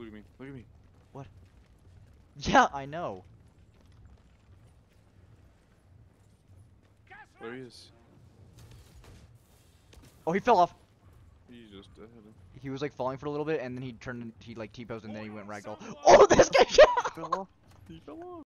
at me. Look at me. What? Yeah, I know. There he is. Oh, he fell off. He's just ahead of him. He was like falling for a little bit, and then he turned, he like T-posed, and then he went ragdoll. Oh, this guy! He fell off. He fell off.